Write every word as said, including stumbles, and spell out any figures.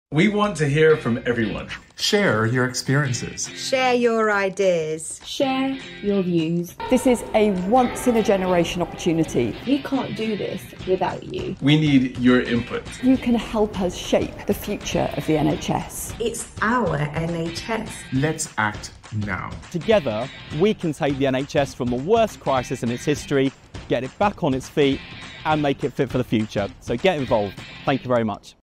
We want to hear from everyone. Share your experiences. Share your ideas. Share your views. This is a once-in-a-generation opportunity. We can't do this without you. We need your input. You can help us shape the future of the N H S. It's our N H S. Let's act now. Together, we can take the N H S from the worst crisis in its history, get it back on its feet, and make it fit for the future. So get involved. Thank you very much.